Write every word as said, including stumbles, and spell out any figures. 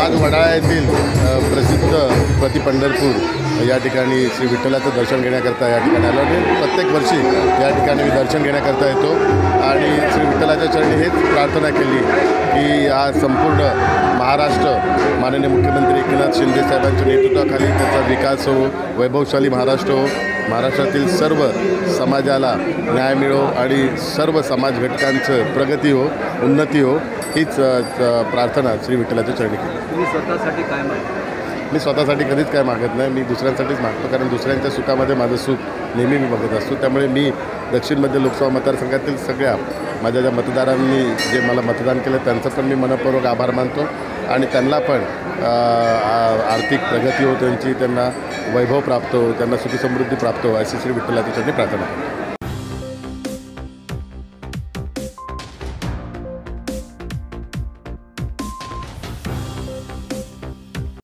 आज वडाळा येथील प्रसिद्ध प्रति पंढरपूर या ठिकाणी श्री विठ्ठलाचं दर्शन घेण्याकरता या ठिकाणी आलो आणि प्रत्येक वर्षी या ठिकाणी मी दर्शन घेण्याकरता येतो आणि श्री विठ्ठलाच्या चरणी हेच प्रार्थना केली की हा संपूर्ण महाराष्ट्र माननीय मुख्यमंत्री एकनाथ शिंदे साहेबांच्या नेतृत्वाखाली त्याचा विकास हो, वैभवशाली महाराष्ट्र हो, महाराष्ट्रातील सर्व समाजाला न्याय मिळो आणि सर्व समाज घटकांचं प्रगती हो, उन्नती हो, हीच प्रार्थना श्री विठ्ठलाच्या चरणी केली. तुम्ही स्वतःसाठी काय मागता? मी स्वतःसाठी कधीच काय मागत नाही, मी दुसऱ्यांसाठीच मागतो, कारण दुसऱ्यांच्या सुखामध्ये माझं सुख नेहमी मी बघत असतो. त्यामुळे मी दक्षिण मध्य लोकसभा मतदारसंघातील सगळ्या माझ्या ज्या मतदारांनी जे मला मतदान केलं त्यांचं पण मी मनपूर्वक आभार मानतो आणि त्यांना पण आर्थिक प्रगती हो, त्यांची त्यांना वैभव प्राप्त हो, त्यांना सुखी समृद्धी प्राप्त हो अशी श्री विठ्ठलाच्या चरणी प्रार्थना करतो.